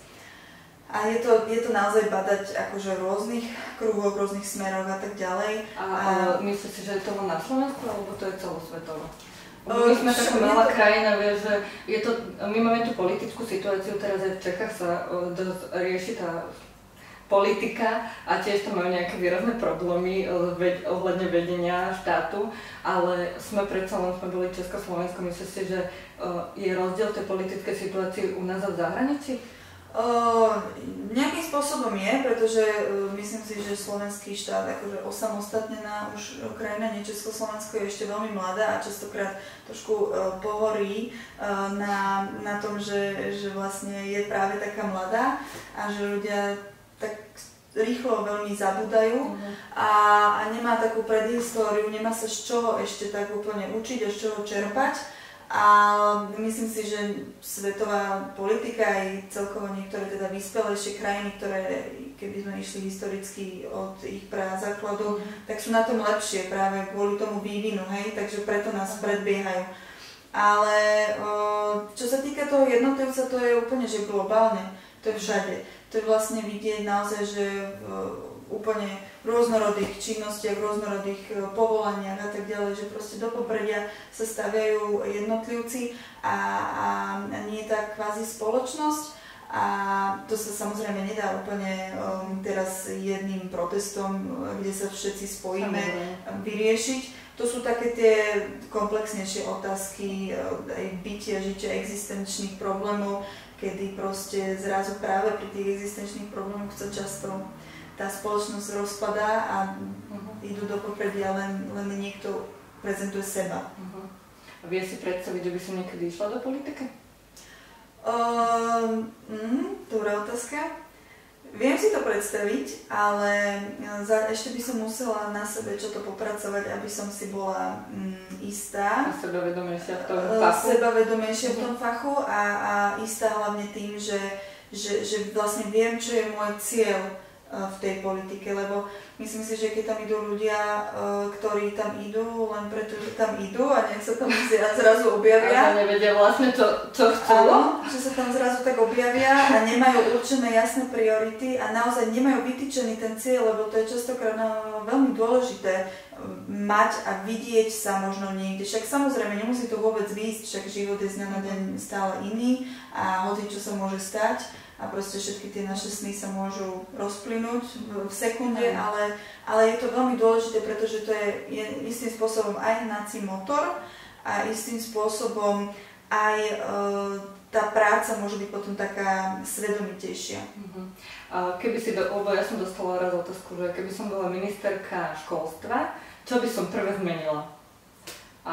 A je to, je to naozaj badať akože v rôznych kruhoch, v rôznych smeroch a tak ďalej. A, a myslíš si, že je to len na Slovensku, alebo to je celosvetovo? My sme taká malá to... krajina, vieš, že je to, my máme tú politickú situáciu, teraz aj v Čechách sa dosť rieši tá politika a tiež tam majú nejaké výrazné problémy ohľadne vedenia štátu, ale sme predsa len sme boli Československo. Myslíš si, že je rozdiel v tej politickej situácii u nás a v zahraničí? Uh, nejakým spôsobom je, pretože uh, myslím si, že slovenský štát akože osamostatnená už krajina, nie Československo je ešte veľmi mladá a častokrát trošku uh, pohorí uh, na, na tom, že, že vlastne je práve taká mladá a že ľudia tak rýchlo veľmi zabúdajú uh-huh. a, a nemá takú predhistóriu, nemá sa z čoho ešte tak úplne učiť a z čoho čerpať. A myslím si, že svetová politika aj celkovo niektoré teda vyspelejšie krajiny, ktoré keby sme išli historicky od ich prazákladu, uh-huh. tak sú na tom lepšie práve kvôli tomu vývinu, hej, takže preto nás uh-huh. predbiehajú. Ale o, čo sa týka toho jednotlivca, to je úplne že globálne, to je všade. To je vlastne vidieť naozaj, že v úplne rôznorodých činnostiach, rôznorodých povolaniach a tak ďalej, že proste do popredia sa staviajú jednotlivci a, a nie je tá kvázi spoločnosť. A to sa samozrejme nedá úplne um, teraz jedným protestom, kde sa všetci spojíme, vyriešiť. To sú také tie komplexnejšie otázky aj bytia, žitia, existenčných problémov, kedy proste zrazu práve pri tých existenčných problémoch sa často tá spoločnosť rozpadá a uh-huh. idú do popredia len, len niekto prezentuje seba. Uh-huh. A vie si predstaviť, že by si niekedy išla do politiky? Uh, mm, dobrá otázka. Viem si to predstaviť, ale za, ešte by som musela na sebe čo to popracovať, aby som si bola mm, istá. A sebavedomejšia v tom fachu. Sebavedomejšia v tom fachu a, a istá hlavne tým, že, že, že vlastne viem, čo je môj cieľ v tej politike, lebo myslím si, že keď tam idú ľudia, ktorí tam idú len preto, že tam idú a nech sa tam zrazu objavia. A nevedia vlastne, čo, čo chcú. Áno, že sa tam zrazu tak objavia a nemajú určené jasné priority a naozaj nemajú vytýčený ten cieľ, lebo to je častokrát veľmi dôležité mať a vidieť sa možno niekde. Však samozrejme nemusí to vôbec výjsť, však život je z dňa na deň stále iný a hoci čo sa môže stať. A proste všetky tie naše sny sa môžu rozplynúť v sekunde, mm. ale, ale je to veľmi dôležité, pretože to je, je istým spôsobom aj hnací motor a istým spôsobom aj e, tá práca môže byť potom taká svedomitejšia. Mm-hmm. A keby si, do, lebo ja som dostala raz otázku, že keby som bola ministerka školstva, čo by som prvé zmenila? A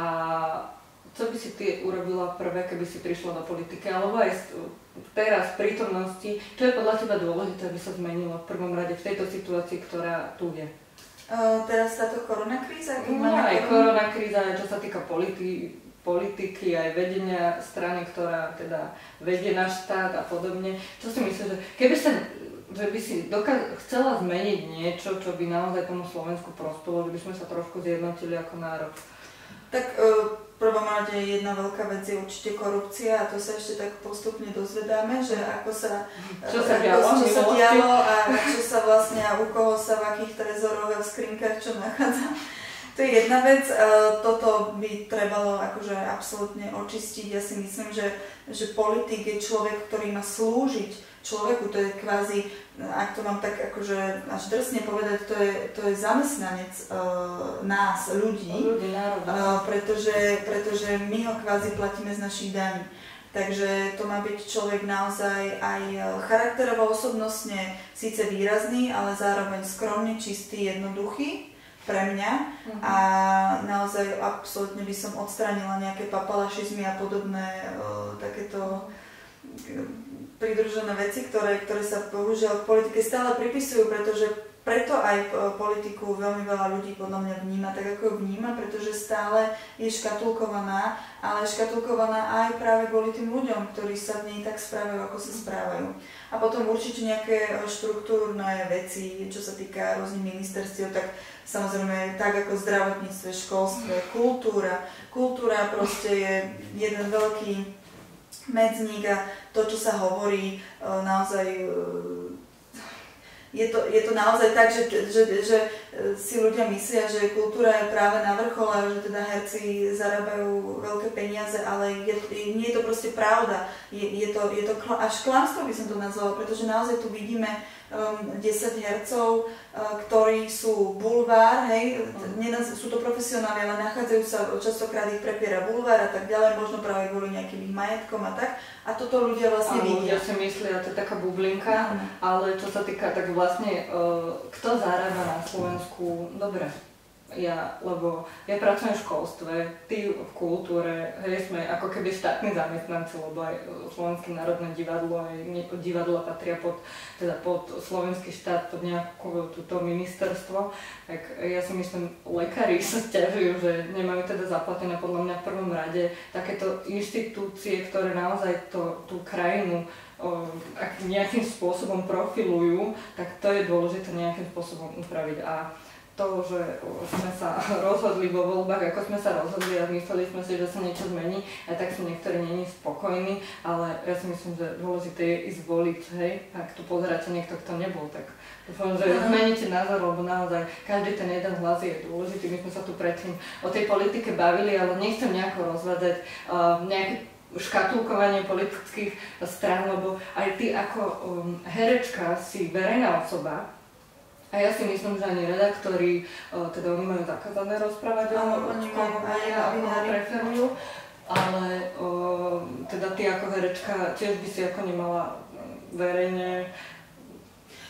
čo by si ty urobila prvé, keby si prišla do politiky? Alebo aj teraz v prítomnosti, čo je podľa teba dôležité, aby sa zmenilo v prvom rade v tejto situácii, ktorá tu je? Uh, teraz táto koronakríza? No aj koronakríza, aj čo sa týka politi- politiky, aj vedenia strany, ktorá teda vedie náš štát a podobne. Čo si myslíš, že keby sa, že by si dokaz- chcela zmeniť niečo, čo by naozaj tomu Slovensku prospelo, že by sme sa trošku zjednotili ako národ? Tak uh, v prvom rade jedna veľká vec je určite korupcia a to sa ešte tak postupne dozvedáme, že ako sa, čo sa, ako, dialo, čo sa dialo a čo sa vlastne a u koho sa v akých trezoroch a v skrinkách čo nachádza. To je jedna vec, toto by trebalo akože absolútne očistiť. Ja si myslím, že, že politik je človek, ktorý má slúžiť človeku, to je kvázi, ak to mám tak akože až drsne povedať, to je, to je zamestnanec uh, nás, ľudí, ľudí uh, pretože, pretože my ho kvázi platíme z našich daní. Takže to má byť človek naozaj aj charakterovo osobnostne síce výrazný, ale zároveň skromne, čistý, jednoduchý pre mňa. Uh-huh. A naozaj absolútne by som odstránila nejaké papalašizmy a podobné uh, takéto uh, pridružené veci, ktoré, ktoré sa bohužiaľ v politike stále pripisujú, pretože preto aj politiku veľmi veľa ľudí podľa mňa vníma tak, ako ju vníma, pretože stále je škatulkovaná, ale škatulkovaná aj práve kvôli tým ľuďom, ktorí sa v nej tak správajú, ako sa správajú. A potom určite nejaké štruktúrne veci, čo sa týka rôznych ministerstiev, tak samozrejme tak ako zdravotníctve, školstve, kultúra. Kultúra proste je jeden veľký medzník a to, čo sa hovorí, naozaj je to, je to naozaj tak, že, že, že si ľudia myslia, že kultúra je práve na vrchole, že teda herci zarábajú veľké peniaze, ale je, nie je to proste pravda. Je, je to, je to až klamstvo by som to nazvala, pretože naozaj tu vidíme um, desať hercov, uh, ktorí sú bulvár, hej, nenaz- sú to profesionáli, ale nachádzajú sa, častokrát ich prepiera bulvár a tak ďalej, možno práve kvôli nejakým ich majetkom a tak. A toto ľudia vlastne áno, vidia. Ľudia si myslia, to je taká bublinka, áno. Ale čo sa týka, tak vlastne, uh, kto zarába na Slovensku dobre? Ja, lebo ja pracujem v školstve, ty v kultúre, hej, sme ako keby štátni zamestnanci, lebo aj Slovenské národné divadlo, aj divadlo patria pod, teda pod slovenský štát, pod nejaké túto ministerstvo. Tak ja si myslím, lekári sa sťažujú, že nemajú teda zaplatené podľa mňa v prvom rade takéto inštitúcie, ktoré naozaj to, tú krajinu o, ak nejakým spôsobom profilujú, tak to je dôležité nejakým spôsobom upraviť. A to, že sme sa rozhodli vo voľbách, ako sme sa rozhodli a mysleli sme si, že sa niečo zmení, aj tak sú niektorí není spokojní, ale ja si myslím, že dôležité je ísť voliť, hej, ak tu pozeráte niekto, kto nebol, tak dúfam, že zmeníte názor, lebo naozaj každý ten jeden hlas je dôležitý. My sme sa tu predtým o tej politike bavili, ale nechcem nejako rozvádzať uh, nejaké škatulkovanie politických strán, lebo aj ty ako um, herečka si verejná osoba. A ja si myslím, že ani redaktori, teda oni majú zakázané rozprávať, áno, oni majú aj ako preferujú, ale o, teda ty ako herečka tiež by si ako nemala verejne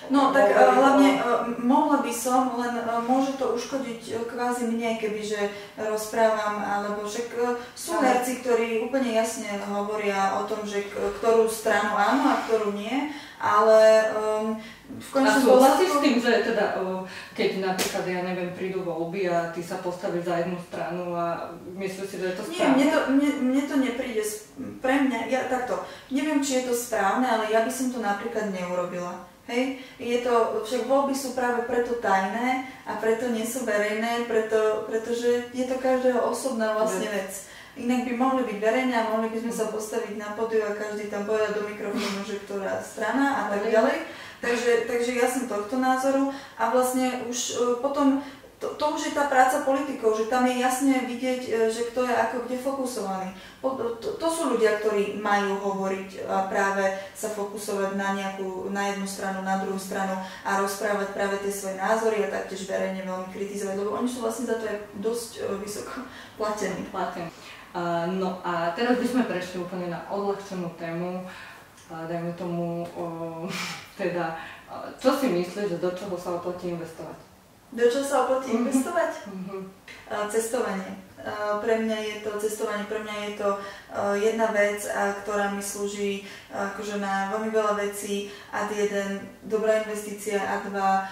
No tak uh, hlavne uh, mohla by som, len uh, môže to uškodiť uh, kvázi mne, kebyže rozprávam, alebo však uh, sú herci, ktorí úplne jasne hovoria o tom, že k- ktorú stranu áno a ktorú nie, ale um, v končnom dôsledku... A súhlasíš s tým, že teda, uh, keď napríklad, ja neviem, prídu voľby a ty sa postavíš za jednu stranu a myslíš si, že je to správne? Nie, mne to, mne, mne to nepríde, pre mňa, ja takto, neviem, či je to správne, ale ja by som to napríklad neurobila. Hej, je to, však voľby sú práve preto tajné a preto nie sú verejné, preto, pretože je to každého osobná vlastne vec. Inak by mohli byť verejné a mohli by sme sa postaviť na pódiu a každý tam povedať do mikrofónu, že ktorá strana a tak ďalej. Takže, takže ja som tohto názoru a vlastne už uh, potom To, to už je tá práca politikov, že tam je jasne vidieť, že kto je ako kde fokusovaný. To, to sú ľudia, ktorí majú hovoriť a práve sa fokusovať na nejakú, na jednu stranu, na druhú stranu a rozprávať práve tie svoje názory a taktiež verejne veľmi kritizovať, lebo oni sú vlastne za to aj dosť vysoko platení. Platení. Uh, no a teraz by sme prešli úplne na odľahčenú tému, uh, dajme tomu, uh, teda, uh, čo si myslíš, že do čoho sa oplatí investovať? Do čo sa oplatí investovať? Mm-hmm. Cestovanie. Pre mňa je to cestovanie, pre mňa je to jedna vec, ktorá mi slúži akože na veľmi veľa vecí. Ad jeden, dobrá investícia, a dva,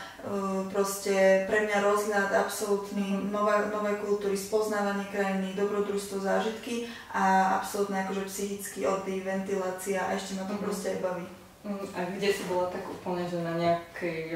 proste pre mňa rozhľad absolútny, nová, nové kultúry, spoznávanie krajiny, dobrodružstvo, zážitky a absolútne akože psychický oddych, ventilácia a ešte ma to mm-hmm. proste aj baví. A kde si bola tak úplne, že na nejakej,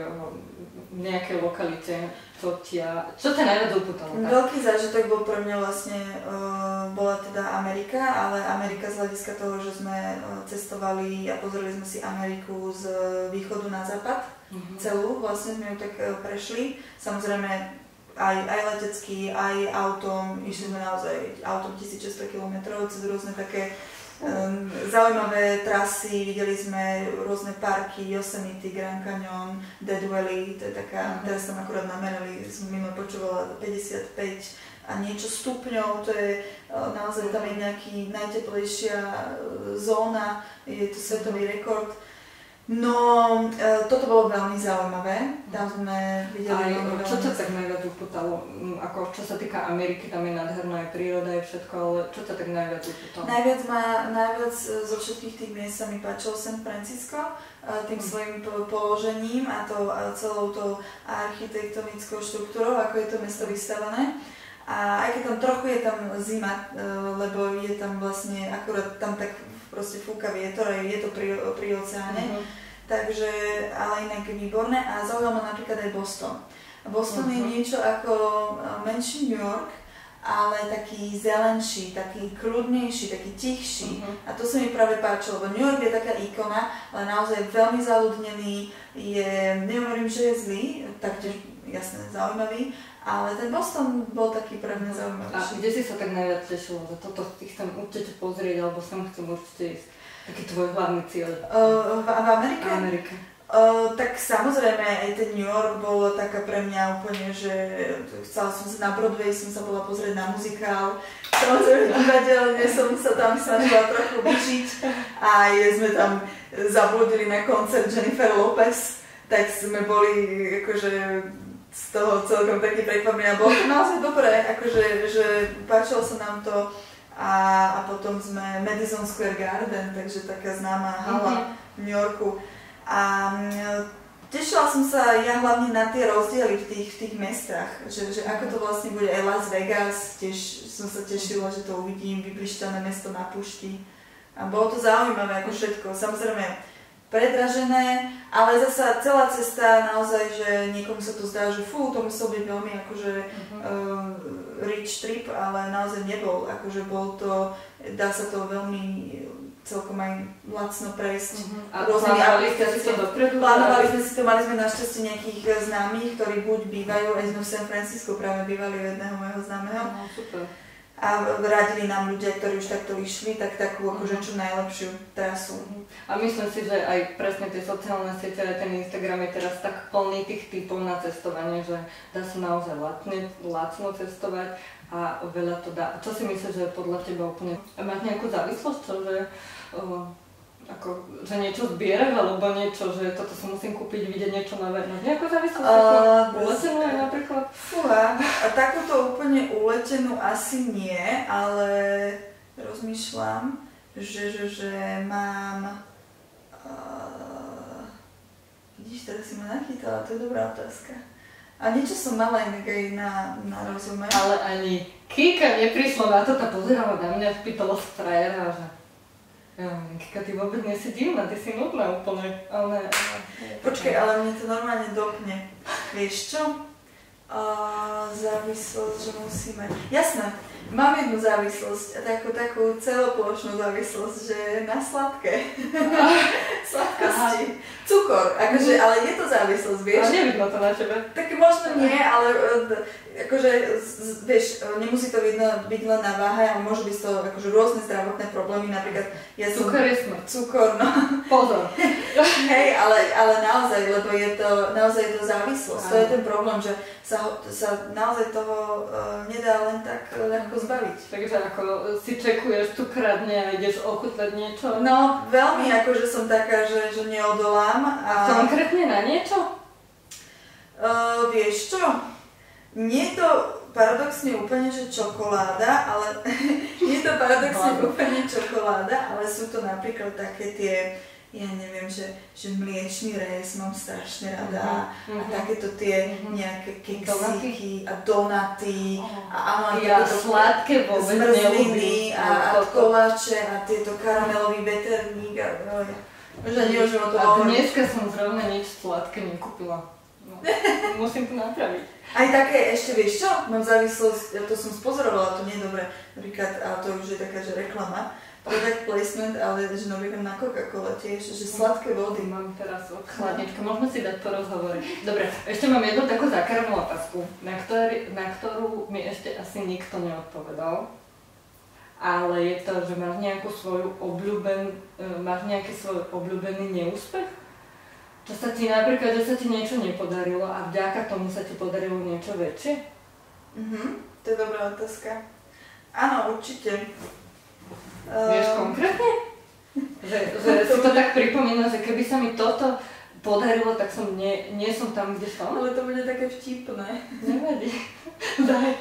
nejakej lokalite, čo ťa, čo ťa najviac upútalo? Veľký zážitok bol pre mňa vlastne, uh, bola teda Amerika, ale Amerika z hľadiska toho, že sme uh, cestovali a pozreli sme si Ameriku z východu na západ, mm-hmm. celú, vlastne sme ju tak uh, prešli. Samozrejme aj, aj letecky, aj autom, išli sme naozaj autom tisícšesťsto kilometrov cez rôzne také Um, zaujímavé trasy, videli sme rôzne parky, Yosemite, Grand Canyon, Dead Valley, to je taká, teraz tam akurát namerali, som mimo počúvala päťdesiatpäť a niečo stupňov, to je uh, naozaj tam je nejaký najteplejšia uh, zóna, je to svetový rekord. No, e, toto bolo veľmi zaujímavé, tam sme videli... Aj, čo ťa tak najviac upútalo? Ako, čo sa týka Ameriky, tam je nádherná aj príroda, aj všetko, ale čo ťa tak najviac upútalo? Najviac, ma, najviac zo všetkých tých miest sa mi páčilo San Francisco, tým svojim položením a, to, a celou tou architektonickou štruktúrou, ako je to mesto vystavané. A aj keď tam trochu je tam zima, lebo je tam vlastne, akurát tam tak proste fúka vietor, je to pri, pri oceáne, uh-huh. takže, ale inak je výborné a zaujalo ma napríklad aj Boston. Boston uh-huh. je niečo ako menší New York, ale taký zelenší, taký kľudnejší, taký tichší uh-huh. a to sa mi práve páčilo, lebo New York je taká ikona, ale naozaj veľmi zaľudnený, je, nehovorím, že je zlý, taktiež jasne zaujímavý, ale ten Boston bol taký pre mňa zaujímavejší. A kde si sa tak najviac tešila, že toto si chcem určite pozrieť, alebo sem chcem určite ísť? Taký tvoj hlavný cieľ? Uh, v, v Amerike? V Amerike. Uh, tak samozrejme, aj ten New York bol taká pre mňa úplne, že chcela som sa na Broadway, som sa bola pozrieť na muzikál. Samozrejme, divadelne som sa tam snažila trochu vyžiť a sme tam zabludili na koncert Jennifer Lopez, tak sme boli akože z toho celkom taký prekvapený a bolo to naozaj dobré, akože, že páčilo sa nám to a, a potom sme Madison Square Garden, takže taká známa hala mm-hmm. v New Yorku a tešila som sa ja hlavne na tie rozdiely v tých, v tých mestách, že, že ako to vlastne bude aj Las Vegas, tiež som sa tešila, že to uvidím, vyblišťané mesto na púšti a bolo to zaujímavé ako všetko, samozrejme predražené, ale zasa celá cesta naozaj, že niekomu sa to zdá, že fú, to musel byť veľmi akože uh-huh. uh, rich trip, ale naozaj nebol, akože bol to, dá sa to veľmi celkom aj lacno prejsť. Uh-huh. A plánovali ste si to dopredu? Plánovali sme si to, mali sme našťastie nejakých známych, ktorí buď bývajú, aj sme v San Francisco práve bývali u jedného môjho známeho. Uh-huh, super. A radili nám ľudia, ktorí už takto išli, tak takú akože čo najlepšiu trasu. A myslím si, že aj presne tie sociálne siete, aj ten Instagram je teraz tak plný tých typov na cestovanie, že dá sa naozaj lacne, lacno cestovať a veľa to dá. Čo si myslíš, že podľa teba úplne... Máš nejakú závislosť, čo, že uh, ako, že niečo zbieraš, alebo niečo, že toto si musím kúpiť, vidieť niečo nové. Máš nejakú závislosť? Uh, uletenú aj napríklad? Fúha, a takúto úplne uletenú asi nie, ale rozmýšľam, že, že, že mám... Uh, vidíš, teraz si ma nachytala, to je dobrá otázka. A niečo som mala inak aj na, na rozume. Ale ani Kika neprišla na to, tá pozerala na mňa, spýtala sa frajera, že ja, Kika, ty vôbec nie si divná, ty si nudná úplne, ale... Počkaj, ale mne to normálne dopne. Vieš čo? Uh, závislosť, že musíme... Jasné, mám jednu závislosť, takú, takú celoplošnú závislosť, že na sladké. Sladkosti. Aha. Cukor, akože, ale je to závislosť, vieš? Ale nevidno to na tebe. Tak možno nie, ale akože, vieš, nemusí to vidno, byť len na váhe, ale môžu byť to akože rôzne zdravotné problémy, napríklad ja som... Cukor je smrť. Cukor, no. Pozor. Hej, ale, ale naozaj, lebo je to, naozaj je to závislosť. Aj. To je ten problém, že sa, sa naozaj toho uh, nedá len tak ľahko zbaviť. Takže ako si čekuješ tu kradne a ideš ochutnať niečo? No, veľmi akože som taká, že, že neodolám. A... Konkrétne na niečo? Uh, vieš čo? Nie je to paradoxne úplne, že čokoláda, ale nie je to paradoxne úplne čokoláda, ale sú to napríklad také tie, ja neviem, že, že mliečný rez mám strašne rada uh-huh. a takéto tie nejaké keksíky a donaty a áno, ja sladké vôbec zmrzliny a, a koláče a tieto karamelový veterník a že nemôžem o to hovoriť. A dneska som zrovna nič sladké nekúpila. No, musím to napraviť. Aj také, ešte vieš čo? Mám závislosť, to som spozorovala, to nie je dobré, napríklad, a to už je taká, že reklama, product placement, ale že napríklad na Coca-Cola tiež, že sladké vody. Mám teraz od chladnička, môžeme si dať po rozhovore. Dobre, ešte mám jednu takú zákernú otázku, na, ktorý, na ktorú mi ešte asi nikto neodpovedal. Ale je to, že máš nejakú svoju obľúben, máš nejaký svoj obľúbený neúspech? Čo sa ti napríklad, že sa ti niečo nepodarilo a vďaka tomu sa ti podarilo niečo väčšie? Mhm, to je dobrá otázka. Áno, určite. Vieš konkrétne? Že, že si to tak pripomína, že keby sa mi toto podarilo, tak som nie, nie som tam, kde som? Ale to bude také vtipné. Nevadí. Daj.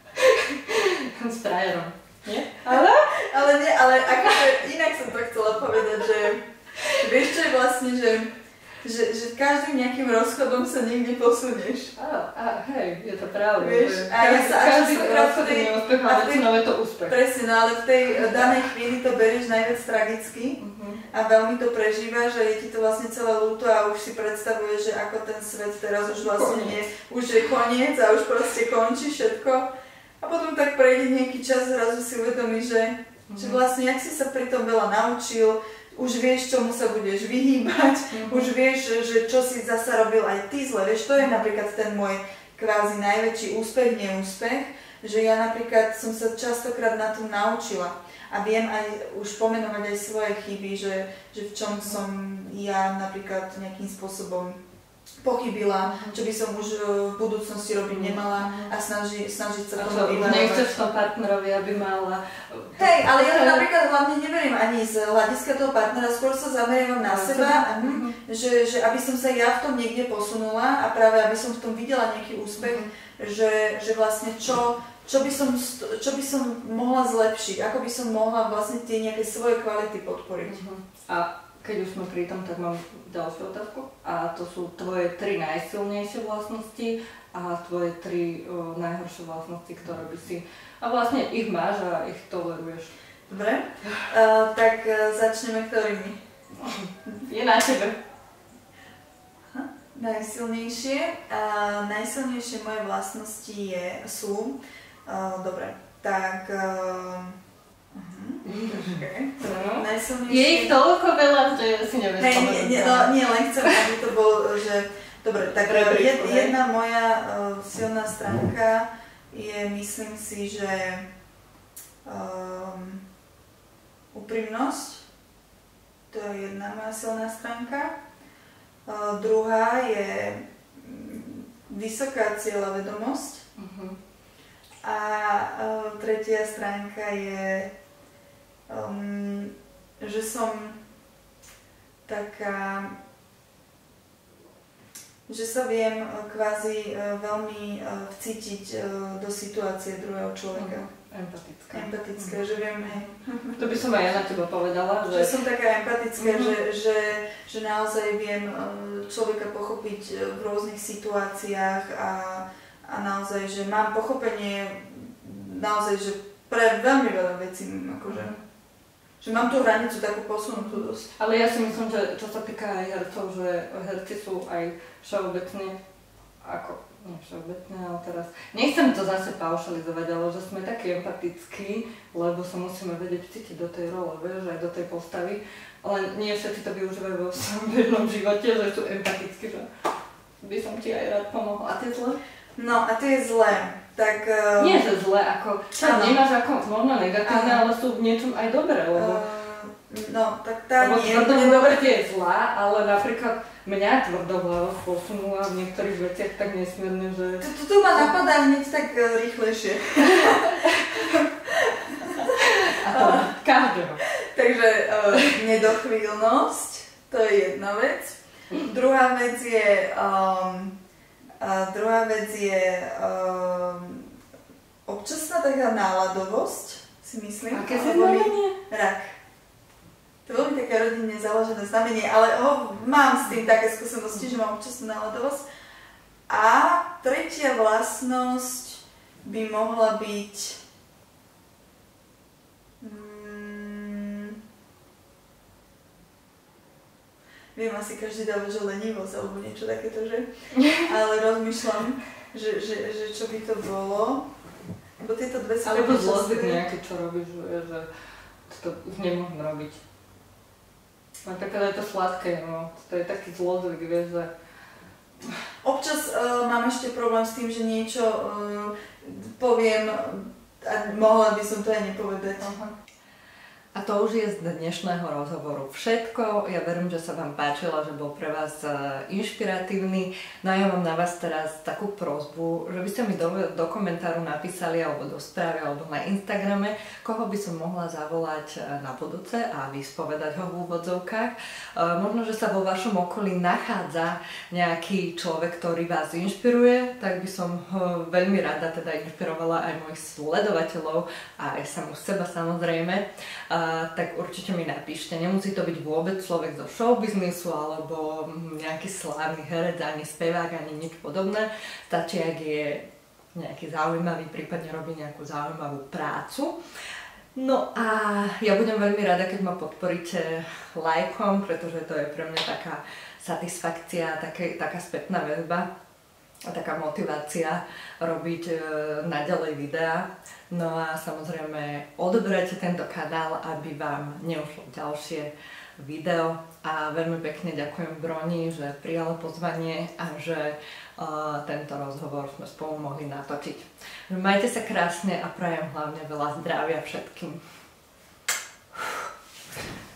S frajerom. Nie? Ale? Ale nie, ale akože inak som to chcela povedať, že vieš čo je vlastne, že Že, že každým nejakým rozchodom sa niekde posunieš. Á, á, hej, je to pravda. Vieš, a ja sa každý rozchod je neúspech, ale väčšinou je to úspech. Presne, no ale v tej danej chvíli to berieš najviac tragicky uh-huh. a veľmi to prežívaš, že je ti to vlastne celé ľúto a už si predstavuješ, že ako ten svet teraz už vlastne nie, už je koniec a už proste končí všetko. A potom tak prejde nejaký čas, zrazu si uvedomíš, že, uh-huh. že vlastne, jak si sa pri tom veľa naučil, už vieš, čomu sa budeš vyhýbať, mm-hmm. už vieš, že čo si zasa robil aj ty zle, vieš, to je napríklad ten môj kvázi najväčší úspech, neúspech, že ja napríklad som sa častokrát na tom naučila a viem aj už pomenovať aj svoje chyby, že, že v čom som ja napríklad nejakým spôsobom pochybila, čo by som už v budúcnosti robiť nemala a snaži, snažiť sa tomu vyvarovať. Nechceš v tom partnerovi, aby mala... Hej, ale ja to napríklad hlavne neverím ani z hľadiska toho partnera, skôr sa zameriavam na seba, mm-hmm. že, že aby som sa ja v tom niekde posunula a práve aby som v tom videla nejaký úspech, mm-hmm. že, že vlastne čo, čo, by som, čo by som mohla zlepšiť, ako by som mohla vlastne tie nejaké svoje kvality podporiť. Mm-hmm. A keď už sme pri tom, tak mám ďalšiu otázku. A to sú tvoje tri najsilnejšie vlastnosti a tvoje tri o, najhoršie vlastnosti, ktoré by si... A vlastne ich máš a ich toleruješ. Dobre, uh, tak uh, začneme ktorými. Je na tebe. Aha. Najsilnejšie. Uh, najsilnejšie moje vlastnosti je, sú... Uh, dobre, tak... Uh, Uh-huh. Okay. No. Je ich toľko veľa, že si nevieš hey, nie, nie, no, nie, len chcem, aby to bol, že... Dobre, tak jed, jedna moja uh, silná stránka je, myslím si, že um, úprimnosť. To je jedna moja silná stránka. Uh, druhá je um, vysoká cieľavedomosť. Uh-huh. A uh, tretia stránka je Um, že som taká, že sa viem kvázi veľmi vcítiť do situácie druhého človeka. Empatická. Empatická, mm. že viem, hej. To by som aj ja na teba povedala, že... Že som taká empatická, mm-hmm. že, že, že naozaj viem človeka pochopiť v rôznych situáciách a, a naozaj, že mám pochopenie naozaj, že pre veľmi veľa vecí, akože... Že mám tú hranicu takú posunutú dosť. Ale ja si myslím, že čo sa týka aj hercov, že herci sú aj všeobecne, ako, nie všeobecne, ale teraz, nechcem to zase paušalizovať, ale že sme takí empatickí, lebo sa musíme vedieť cítiť do tej role, vieš, aj do tej postavy, ale nie všetci to využívajú vo svojom bežnom živote, že sú empatickí, že by som ti aj rád pomohol. A ty zle? No a to je zlé. Tak, uh, nie, že zle, ako, čo vnímaš ako možno negatívne, ale sú v niečom aj dobré, lebo... Uh, no, tak tá lebo nie... Tvrdohlava je zlá, ale napríklad mňa tvrdohlava posunula v niektorých veciach tak nesmierne, že... Tu, tu, tu ma napadá hneď tak uh, rýchlejšie. A to každého. Takže uh, nedochvíľnosť, to je jedna vec. Druhá vec je... Um, A druhá vec je um, občasná taká náladovosť, si myslím. Aké znamenie? Rak. To je veľmi také rodinne založené znamenie, ale ho, mám s tým také skúsenosti, že mám občasnú náladovosť. A tretia vlastnosť by mohla byť... Hmm, viem, asi každý dáva, že lenivosť alebo niečo takéto, že? Ale rozmýšľam, že, že, že čo by to bolo. Lebo tieto dve sú... Alebo zlozvyk nejaký, čo robíš, že, že to už nemôžem robiť. Napríklad je to sladké, no. To je taký zlozvyk, vieš, že... Občas uh, mám ešte problém s tým, že niečo uh, poviem a mohla by som to aj nepovedať. Aha. A to už je z dnešného rozhovoru všetko. Ja verím, že sa vám páčilo, že bol pre vás inšpiratívny. No a ja mám na vás teraz takú prosbu, že by ste mi do, do komentáru napísali alebo do správy alebo na Instagrame, koho by som mohla zavolať na budúce a vyspovedať ho v úvodzovkách. Možno, že sa vo vašom okolí nachádza nejaký človek, ktorý vás inšpiruje, tak by som ho veľmi rada teda inšpirovala aj mojich sledovateľov a aj samú seba samozrejme. Uh, tak určite mi napíšte. Nemusí to byť vôbec človek zo showbiznisu alebo nejaký slávny herec, ani spevák, ani nič podobné. Stačí, ak je nejaký zaujímavý, prípadne robí nejakú zaujímavú prácu. No a ja budem veľmi rada, keď ma podporíte lajkom, pretože to je pre mňa taká satisfakcia, také, taká spätná väzba a taká motivácia robiť e, naďalej videá. No a samozrejme odoberajte tento kanál, aby vám neušlo ďalšie video. A veľmi pekne ďakujem Broni, že prijala pozvanie a že uh, tento rozhovor sme spolu mohli natočiť. Majte sa krásne a prajem hlavne veľa zdravia všetkým.